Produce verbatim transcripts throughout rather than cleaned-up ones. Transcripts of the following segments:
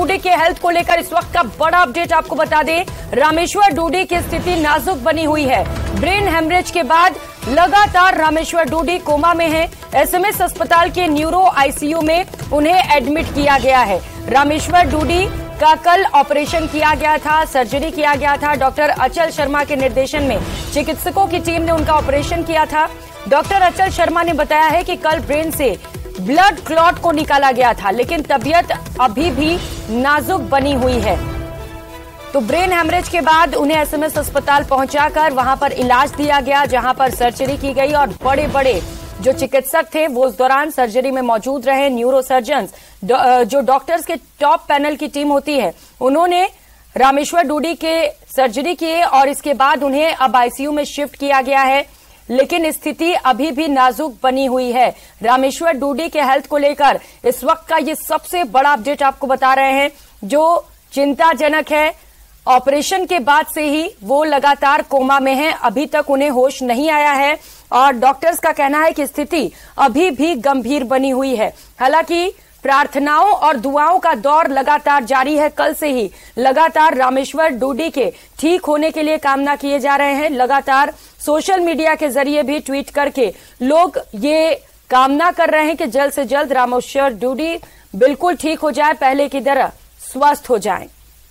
डूडी के हेल्थ को लेकर इस वक्त का बड़ा अपडेट आपको बता दें। रामेश्वर डूडी की स्थिति नाजुक बनी हुई है। ब्रेन हेमरेज के बाद लगातार रामेश्वर डूडी कोमा में है। एसएमएस अस्पताल के न्यूरो आईसीयू में उन्हें एडमिट किया गया है। रामेश्वर डूडी का कल ऑपरेशन किया गया था, सर्जरी किया गया था। डॉक्टर अचल शर्मा के निर्देशन में चिकित्सकों की टीम ने उनका ऑपरेशन किया था। डॉक्टर अचल शर्मा ने बताया है कि कल ब्रेन से ब्लड क्लॉट को निकाला गया था, लेकिन तबीयत अभी भी नाजुक बनी हुई है। तो ब्रेन हेमरेज के बाद उन्हें एसएमएस अस्पताल पहुंचाकर वहां पर इलाज दिया गया, जहां पर सर्जरी की गई और बड़े बड़े जो चिकित्सक थे वो उस दौरान सर्जरी में मौजूद रहे। न्यूरो सर्जन्स, जो डॉक्टर्स के टॉप पैनल की टीम होती है, उन्होंने रामेश्वर डूडी के सर्जरी किए और इसके बाद उन्हें अब आईसीयू में शिफ्ट किया गया है, लेकिन स्थिति अभी भी नाजुक बनी हुई है। रामेश्वर डूडी के हेल्थ को लेकर इस वक्त का ये सबसे बड़ा अपडेट आपको बता रहे हैं, जो चिंताजनक है। ऑपरेशन के बाद से ही वो लगातार कोमा में हैं, अभी तक उन्हें होश नहीं आया है और डॉक्टर्स का कहना है कि स्थिति अभी भी गंभीर बनी हुई है। हालांकि प्रार्थनाओं और दुआओं का दौर लगातार जारी है। कल से ही लगातार रामेश्वर डूडी के ठीक होने के लिए कामना किए जा रहे हैं। लगातार सोशल मीडिया के जरिए भी ट्वीट करके लोग ये कामना कर रहे हैं कि जल्द से जल्द रामेश्वर डूडी बिल्कुल ठीक हो जाए, पहले की तरह स्वस्थ हो जाएं।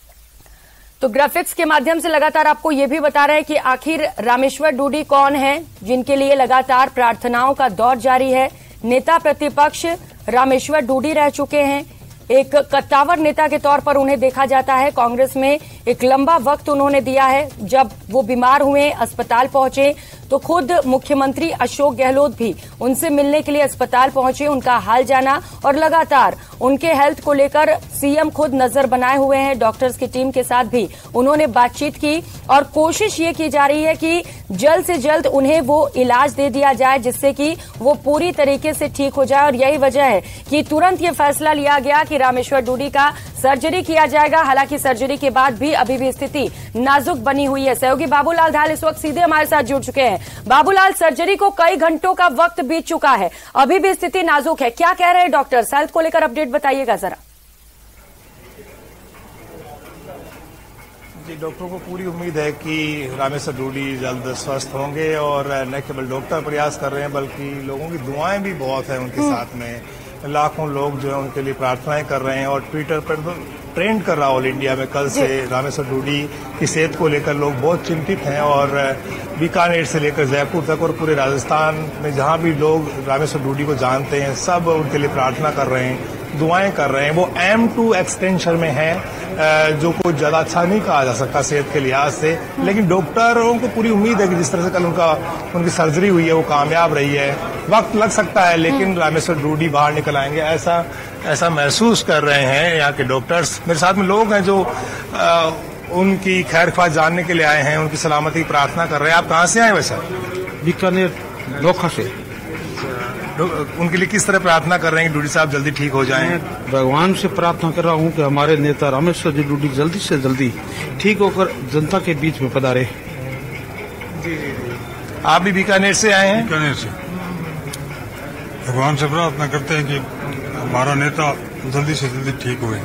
तो ग्राफिक्स के माध्यम से लगातार आपको ये भी बता रहे हैं कि आखिर रामेश्वर डूडी कौन है, जिनके लिए लगातार प्रार्थनाओं का दौर जारी है। नेता प्रतिपक्ष रामेश्वर डूडी रह चुके हैं। एक कद्दावर नेता के तौर पर उन्हें देखा जाता है। कांग्रेस में एक लंबा वक्त उन्होंने दिया है। जब वो बीमार हुए, अस्पताल पहुंचे, तो खुद मुख्यमंत्री अशोक गहलोत भी उनसे मिलने के लिए अस्पताल पहुंचे, उनका हाल जाना और लगातार उनके हेल्थ को लेकर सीएम खुद नजर बनाए हुए हैं। डॉक्टर्स की टीम के साथ भी उन्होंने बातचीत की और कोशिश ये की जा रही है कि जल्द से जल्द उन्हें वो इलाज दे दिया जाए, जिससे कि वो पूरी तरीके से ठीक हो जाए। और यही वजह है कि तुरंत ये फैसला लिया गया कि रामेश्वर डूडी का सर्जरी किया जाएगा। हालांकि सर्जरी के बाद भी अभी भी स्थिति नाजुक बनी हुई है। सहयोगी बाबूलाल धाल इस वक्त सीधे हमारे साथ जुड़ चुके हैं। बाबूलाल, सर्जरी को कई घंटों का वक्त बीत चुका है, अभी भी स्थिति नाजुक है, क्या कह रहे हैं डॉक्टर्स? हेल्थ को लेकर अपडेट बताइएगा जरा। जी, डॉक्टरों को पूरी उम्मीद है कि रामेश्वर डूडी जल्द स्वस्थ होंगे और न केवल डॉक्टर प्रयास कर रहे हैं बल्कि लोगों की दुआएं भी बहुत है उनके साथ में। लाखों लोग जो है उनके लिए प्रार्थनाएं कर रहे हैं और ट्विटर पर ट्रेंड कर रहा ऑल इंडिया में। कल से रामेश्वर डूडी की सेहत को लेकर लोग बहुत चिंतित हैं और बीकानेर से लेकर जयपुर तक और पूरे राजस्थान में जहां भी लोग रामेश्वर डूडी को जानते हैं सब उनके लिए प्रार्थना कर रहे हैं, दुआएं कर रहे हैं। वो एम टू एक्सटेंशन में है, जो कुछ ज्यादा अच्छा नहीं कहा जा सकता सेहत के लिहाज से, लेकिन डॉक्टरों को पूरी उम्मीद है कि जिस तरह से कल उनका उनकी सर्जरी हुई है वो कामयाब रही है। वक्त लग सकता है लेकिन रामेश्वर डूडी बाहर निकल आएंगे, ऐसा ऐसा महसूस कर रहे हैं यहाँ के डॉक्टर्स। मेरे साथ में लोग हैं जो आ, उनकी खैर ख्वाह जानने के लिए आए हैं, उनकी सलामती की प्रार्थना कर रहे हैं। आप कहाँ से आए वैसे? बीकानेर लोखा से। उनके लिए किस तरह प्रार्थना कर रहे हैं कि डूडी साहब जल्दी ठीक हो जाएं? भगवान से प्रार्थना कर रहा हूँ कि हमारे नेता रामेश्वर जी डूडी जल्दी से जल्दी ठीक होकर जनता के बीच में पधारे। जी जी जी। आप भी बीकानेर से आए हैं? बीकानेर से। भगवान से प्रार्थना करते हैं कि हमारा नेता जल्दी से जल्दी ठीक हुए।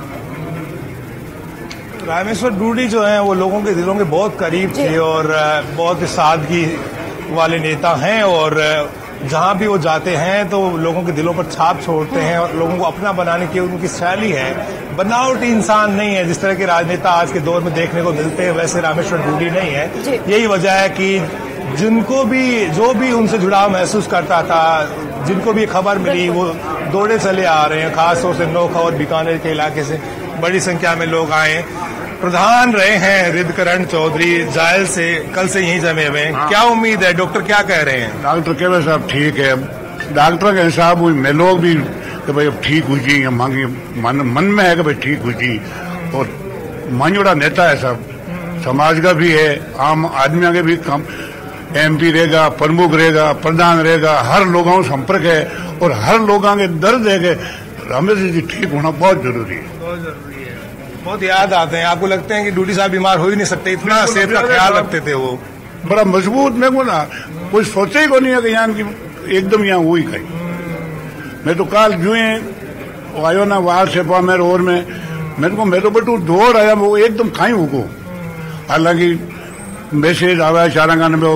रामेश्वर डूडी जो है वो लोगों के दिलों के बहुत करीब थे और बहुत सादगी वाले नेता हैं और जहां भी वो जाते हैं तो लोगों के दिलों पर छाप छोड़ते हैं और लोगों को अपना बनाने की उनकी शैली है। बनावटी इंसान नहीं है, जिस तरह के राजनेता आज के दौर में देखने को मिलते हैं वैसे रामेश्वर डूडी नहीं है। यही वजह है कि जिनको भी जो भी उनसे जुड़ाव महसूस करता था, जिनको भी खबर मिली वो दौड़े चले आ रहे हैं। खासतौर से नोखा और बीकानेर के इलाके से बड़ी संख्या में लोग आए। प्रधान रहे हैं हृदकरण चौधरी जायल से, कल से यहीं जमे हुए हैं। क्या उम्मीद है? डॉक्टर क्या कह रहे हैं? डॉक्टर कह रहे साहब ठीक है, डॉक्टर के हिसाब में लोग भी कि भाई अब ठीक हुई जी, मांगी मन, मन में है कि भाई ठीक हुई जी। और मांझोड़ा नेता है साहब, समाज का भी है, आम आदमी के भी काम, एमपी रहेगा, प्रमुख रहेगा, प्रधान रहेगा, हर लोगों का संपर्क है और हर लोगों के दर्द है कि रामेश्वर जी ठीक होना बहुत जरूरी है। बहुत जरूरी है। बहुत याद आते हैं। आपको लगते हैं कि डूडी साहब बीमार हो ही नहीं सकते, इतना सेहत का ख्याल रखते थे वो? बड़ा मजबूत। मैं को ना कुछ सोचे ही को नहीं है कि यहाँ की एकदम यहाँ हुई कहीं। मैं तो कल जो है आयो ना वार से पामेर और में मेरे को मेरे बटू दौड़ आया वो एकदम खाई वो हालांकि मैसेज आया चारांगान में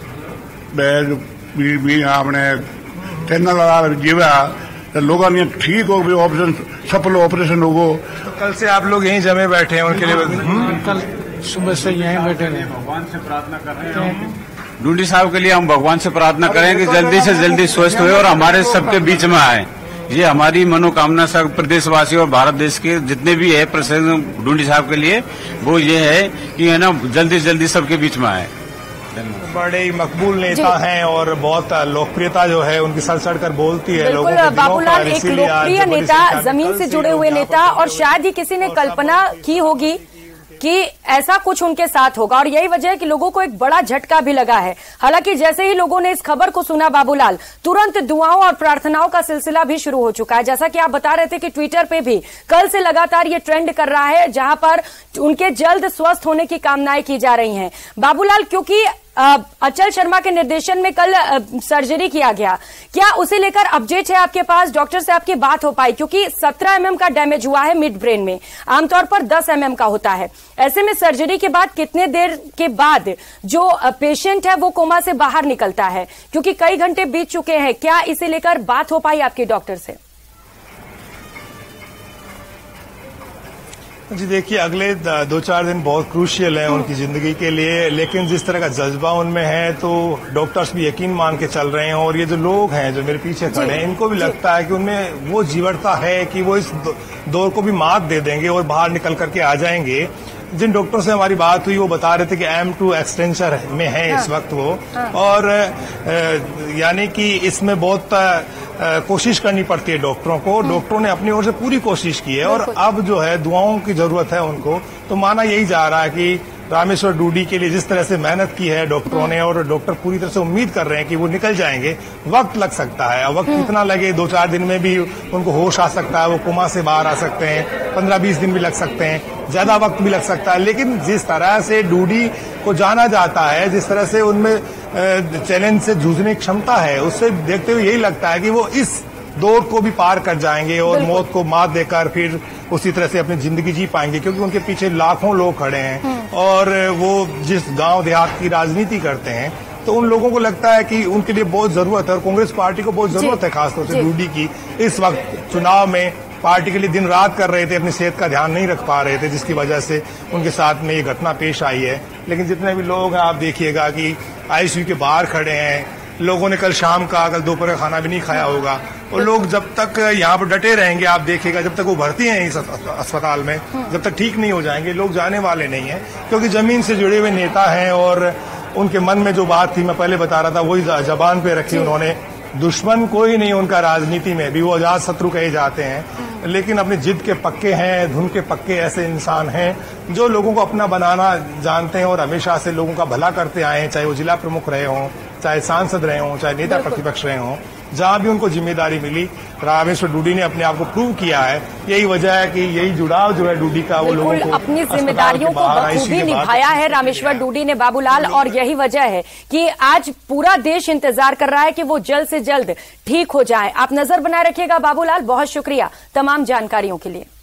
आपने चैनल जीवा तो लोगों ने ठीक हो गए ऑपरेशन सफल ऑपरेशन हो गो। तो कल से आप लोग यहीं जमे बैठे हैं उनके लिए? कल सुबह से यहीं बैठे हैं, भगवान से प्रार्थना कर रहे हैं। डूडी साहब के लिए हम भगवान से प्रार्थना करें कि जल्दी से जल्दी स्वस्थ हुए और हमारे सबके बीच में आए। ये हमारी मनोकामना सब प्रदेशवासी और भारत देश के जितने भी है प्रेसिडेंट डूडी साहब के लिए वो ये है कि है ना जल्दी से जल्दी सबके बीच में आए। बड़े ही मकबूल नेता हैं और बहुत लोकप्रियता जो है उनकी सर सड़ कर बोलती है लोगों बिल्कुल बाबूलाल, एक लोकप्रिय नेता, जमीन से जुड़े हुए नेता, और शायद ही किसी ने कल्पना की होगी कि ऐसा कुछ उनके साथ होगा, और यही वजह है कि लोगों को एक बड़ा झटका भी लगा है। हालांकि जैसे ही लोगों ने इस खबर को सुना बाबूलाल, तुरंत दुआओं और प्रार्थनाओं का सिलसिला भी शुरू हो चुका है। जैसा कि आप बता रहे थे कि ट्विटर पे भी कल से लगातार ये ट्रेंड कर रहा है, जहां पर उनके जल्द स्वस्थ होने की कामनाएं की जा रही हैं। बाबूलाल, क्योंकि अचल शर्मा के निर्देशन में कल सर्जरी किया गया, क्या उसे लेकर अपडेट है आपके पास? डॉक्टर से आपकी बात हो पाई? क्योंकि सत्रह एमएम का डैमेज हुआ है मिड ब्रेन में, आमतौर पर दस एमएम का होता है। ऐसे में सर्जरी के बाद कितने देर के बाद जो पेशेंट है वो कोमा से बाहर निकलता है? क्योंकि कई घंटे बीत चुके हैं, क्या इसे लेकर बात हो पाई आपके डॉक्टर से? जी देखिए, अगले दो चार दिन बहुत क्रूशियल है उनकी जिंदगी के लिए, लेकिन जिस तरह का जज्बा उनमें है तो डॉक्टर्स भी यकीन मान के चल रहे हैं, और ये जो लोग हैं जो मेरे पीछे खड़े हैं इनको भी लगता है कि उनमें वो जीवटता है कि वो इस दौर को भी मात दे देंगे और बाहर निकल करके आ जाएंगे। जिन डॉक्टर से हमारी बात हुई वो बता रहे थे कि एम टू एक्सटेंशन में है इस वक्त वो, और यानी कि इसमें बहुत कोशिश करनी पड़ती है डॉक्टरों को। डॉक्टरों ने अपनी ओर से पूरी कोशिश की है और अब जो है दुआओं की जरूरत है उनको। तो माना यही जा रहा है कि रामेश्वर डूडी के लिए जिस तरह से मेहनत की है डॉक्टरों ने, और डॉक्टर पूरी तरह से उम्मीद कर रहे हैं कि वो निकल जाएंगे। वक्त लग सकता है, अब वक्त कितना लगे, दो चार दिन में भी उनको होश आ सकता है, वो कोमा से बाहर आ सकते हैं, पंद्रह बीस दिन भी लग सकते हैं, ज्यादा वक्त भी लग सकता है। लेकिन जिस तरह से डूडी को जाना जाता है, जिस तरह से उनमें चैलेंज से जूझने की क्षमता है, उससे देखते हुए यही लगता है कि वो इस दौर को भी पार कर जाएंगे और मौत को मात देकर फिर उसी तरह से अपनी जिंदगी जी पाएंगे, क्योंकि उनके पीछे लाखों लोग खड़े हैं और वो जिस गांव देहात की राजनीति करते हैं तो उन लोगों को लगता है कि उनके लिए बहुत जरूरत है, और कांग्रेस पार्टी को बहुत जरूरत है खासतौर से डूडी की। इस वक्त चुनाव में पार्टी के लिए दिन रात कर रहे थे, अपनी सेहत का ध्यान नहीं रख पा रहे थे, जिसकी वजह से उनके साथ में ये घटना पेश आई है। लेकिन जितने भी लोग हैं आप देखिएगा कि आईसीयू के बाहर खड़े हैं, लोगों ने कल शाम का कल दोपहर का खाना भी नहीं खाया होगा, और लोग जब तक यहाँ पर डटे रहेंगे आप देखिएगा, जब तक वो भर्ती हैं इस अस्पताल में, जब तक ठीक नहीं हो जाएंगे लोग जाने वाले नहीं हैं, क्योंकि जमीन से जुड़े हुए नेता हैं और उनके मन में जो बात थी मैं पहले बता रहा था वही जबान पे रखी उन्होंने। दुश्मन कोई नहीं उनका राजनीति में भी, वो अजात शत्रु कहे जाते हैं, लेकिन अपनी जिद के पक्के हैं, धुन के पक्के ऐसे इंसान हैं जो लोगों को अपना बनाना जानते हैं और हमेशा से लोगों का भला करते आए हैं, चाहे वो जिला प्रमुख रहे हों, चाहे सांसद रहे हों, चाहे नेता प्रतिपक्ष रहे हों। जहां भी उनको जिम्मेदारी मिली रामेश्वर डूडी ने अपने आप को प्रूव किया है। यही वजह है कि यही जुड़ाव जो है डूडी का वो लोगों को अपनी जिम्मेदारियों को बखूबी निभाया है रामेश्वर डूडी ने बाबूलाल, और यही वजह है कि आज पूरा देश इंतजार कर रहा है कि वो जल्द से जल्द ठीक हो जाए। आप नजर बनाए रखिएगा बाबूलाल, बहुत शुक्रिया तमाम जानकारियों के लिए।